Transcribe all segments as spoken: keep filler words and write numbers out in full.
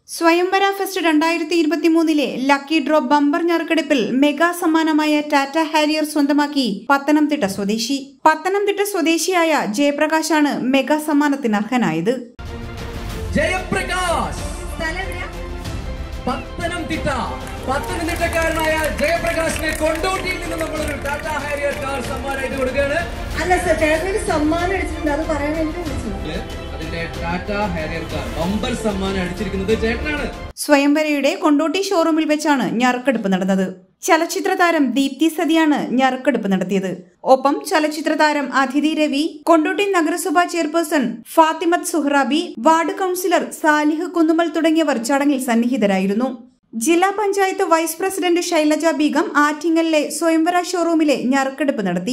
സ്വയംവര ഫെസ്റ്റ് രണ്ടായിരത്തി ഇരുപത്തി മൂന്നിലെ ലക്കി ഡ്രോ ബമ്പർ ഞറുക്കെടുപ്പിൽ മെഗാ സമ്മാനമായ ടാറ്റ ഹാരിയർ സ്വന്തമാക്കി പത്തനംതിട്ട സ്വദേശി പത്തനംതിട്ട സ്വദേശിയായ ജയപ്രകാശാണ് മെഗാ സമ്മാനത്തിന് അർഹനായത്. ജയപ്രകാശ് പത്തനംതിട്ട പത്തനംതിട്ടക്കാരനായ ജയപ്രകാശിനെ കൊണ്ടോട്ടിയിൽ നിന്ന് നമ്മളൊരു ടാറ്റ ഹാരിയർ കാർ സമ്മാനമായിട്ട് കൊടുക്കുകയാണ്. അല്ല സർ, ചേട്ടനൊരു സമ്മാനം അടിച്ചിട്ടുണ്ട്, അത് പറയാൻ വേണ്ടി വിളിച്ചു. അതിന്റെ ടാറ്റ ഹാരിയർ കാർ ബമ്പർ സമ്മാനം അടിച്ചിരിക്കുന്നത് ചേട്ടനാണ്. സ്വയംവരയുടെ കൊണ്ടോട്ടി ഷോറൂമിൽ വെച്ചാണ് ഞറുക്കെടുപ്പ് നടന്നത്. ചലച്ചിത്ര താരം ദീപ്തി സതിയാണ് ഞറുക്കെടുപ്പ് നടത്തിയത്. ഒപ്പം ചലച്ചിത്ര താരം അതിഥി രവി, കൊണ്ടോട്ടി നഗരസഭാ chairperson Fathimath Suhrabi, ward councillor Salih Kunnummal തുടങ്ങിയവർ ചടങ്ങിൽ സന്നിഹിതരായിരുന്നു. ജില്ലാ പഞ്ചായത്ത് വൈസ് പ്രസിഡന്റ് ശൈലജ ബീഗം ആറ്റിങ്ങലിലെ സ്വയംവര ഷോറൂമിലെ ഞറുക്കെടുപ്പ് നടത്തി.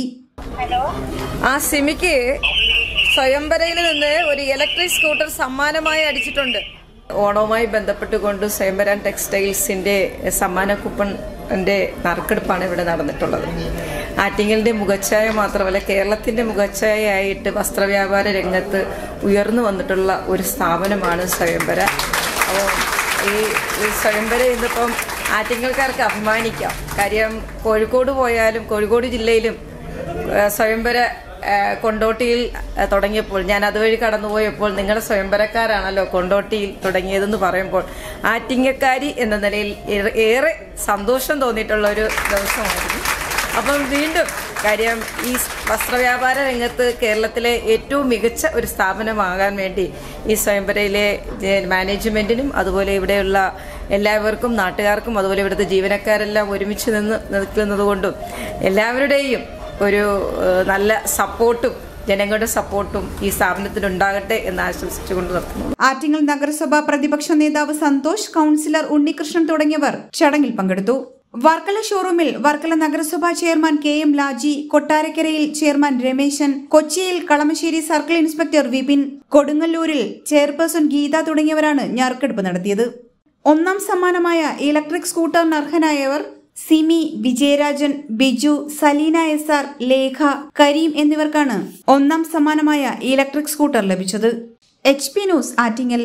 ആ സിമിക്ക് സ്വയംവരയിൽ നിന്ന് ഒരു ഇലക്ട്രിക് സ്കൂട്ടർ സമ്മാനമായി അടിച്ചിട്ടുണ്ട്. ഓണവുമായി ബന്ധപ്പെട്ടുകൊണ്ട് സ്വയംവര ടെക്സ്റ്റൈൽസിന്റെ സമ്മാന കൂപ്പണിന്റെ നറുക്കെടുപ്പാണ് ഇവിടെ നടന്നിട്ടുള്ളത്. ആറ്റിങ്ങലിന്റെ മുഖച്ഛായ മാത്രമല്ല, കേരളത്തിന്റെ മുഖച്ഛായയായിട്ട് വസ്ത്രവ്യാപാര രംഗത്ത് ഉയർന്നു വന്നിട്ടുള്ള ഒരു സ്ഥാപനമാണ് സ്വയംവര. അപ്പോൾ ഈ സ്വയംവര ഇന്നിപ്പം ആറ്റിങ്ങൽക്കാർക്ക് അഭിമാനിക്കാം. കാര്യം കോഴിക്കോട് പോയാലും കോഴിക്കോട് ജില്ലയിലും സ്വയംവര കൊണ്ടോട്ടിയിൽ തുടങ്ങിയപ്പോൾ, ഞാൻ അതുവഴി കടന്നുപോയപ്പോൾ നിങ്ങളുടെ സ്വയംവരക്കാരാണല്ലോ കൊണ്ടോട്ടിയിൽ തുടങ്ങിയതെന്ന് പറയുമ്പോൾ ആറ്റിങ്ങക്കാരി എന്ന നിലയിൽ ഏറെ സന്തോഷം തോന്നിയിട്ടുള്ള ഒരു ദിവസമായിരുന്നു. അപ്പം വീണ്ടും കാര്യം ഈ വസ്ത്രവ്യാപാര രംഗത്ത് കേരളത്തിലെ ഏറ്റവും മികച്ച ഒരു സ്ഥാപനമാകാൻ വേണ്ടി ഈ സ്വയംവരയിലെ മാനേജ്മെന്റിനും അതുപോലെ ഇവിടെയുള്ള എല്ലാവർക്കും, നാട്ടുകാർക്കും, അതുപോലെ ഇവിടുത്തെ ജീവനക്കാരെല്ലാം ഒരുമിച്ച് നിന്ന് നിൽക്കുന്നത് കൊണ്ടും എല്ലാവരുടെയും ഒരു നല്ല സപ്പോർട്ടും ജനങ്ങളുടെ സപ്പോർട്ടും ഈ സ്ഥാപനത്തിന് ഉണ്ടാകട്ടെ എന്ന് ആശംസിച്ചുകൊണ്ട് നിർത്തുന്നു. ആറ്റിങ്ങൽ നഗരസഭാ പ്രതിപക്ഷ നേതാവ് സന്തോഷ്, കൌൺസിലർ ഉണ്ണികൃഷ്ണൻ തുടങ്ങിയവർ ചടങ്ങിൽ പങ്കെടുത്തു. വർക്കല ഷോറൂമിൽ വർക്കല നഗരസഭാ ചെയർമാൻ കെ എം ലാജി, കൊട്ടാരക്കരയിൽ ചെയർമാൻ രമേശൻ, കൊച്ചിയിൽ കളമശ്ശേരി സർക്കിൾ ഇൻസ്പെക്ടർ വിപിൻ, കൊടുങ്ങല്ലൂരിൽ ചെയർപേഴ്സൺ ഗീത തുടങ്ങിയവരാണ് ഞറുക്കെടുപ്പ് നടത്തിയത്. ഒന്നാം സമ്മാനമായ ഇലക്ട്രിക് സ്കൂട്ടറിന് അർഹനായവർ സിമി, വിജയരാജൻ, ബിജു, സലീന എസ് ആർ, ലേഖ, കരീം എന്നിവർക്കാണ് ഒന്നാം സമ്മാനമായ ഇലക്ട്രിക് സ്കൂട്ടർ ലഭിച്ചത്. H P news Attingal.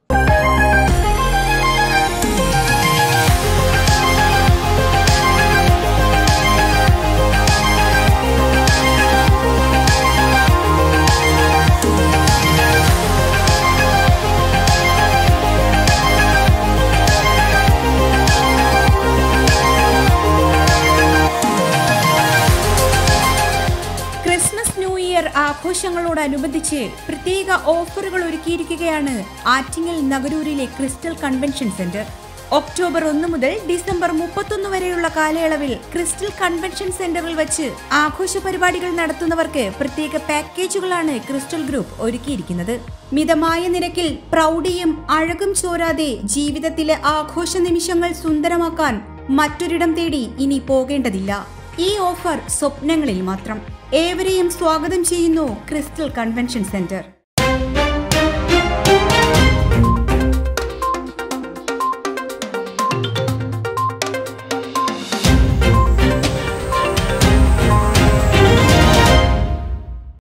Christmas new year ആഘോഷങ്ങളോടനുബന്ധിച്ച് പ്രത്യേക ഓഫറുകൾ ഒരുക്കിയിരിക്കുകയാണ് ആറ്റിങ്ങൽ നഗരൂരിലെ ക്രിസ്റ്റൽ കൺവെൻഷൻ സെന്റർ. ഒക്ടോബർ ഒന്ന് മുതൽ ഡിസംബർ മുപ്പത്തൊന്ന് വരെയുള്ള കാലയളവിൽ ക്രിസ്റ്റൽ കൺവെൻഷൻ സെന്ററിൽ വെച്ച് ആഘോഷ പരിപാടികൾ നടത്തുന്നവർക്ക് പ്രത്യേക പാക്കേജുകളാണ് ക്രിസ്റ്റൽ ഗ്രൂപ്പ് ഒരുക്കിയിരിക്കുന്നത്. മിതമായ നിരക്കിൽ പ്രൗഢിയും അഴകും ചോരാതെ ജീവിതത്തിലെ ആഘോഷ നിമിഷങ്ങൾ സുന്ദരമാക്കാൻ മറ്റൊരിടം തേടി ഇനി പോകേണ്ടതില്ല. ഈ ഓഫർ സ്വപ്നങ്ങളിൽ മാത്രം. ഏവരെയും സ്വാഗതം ചെയ്യുന്നു ക്രിസ്റ്റൽ കൺവെൻഷൻ സെന്റർ.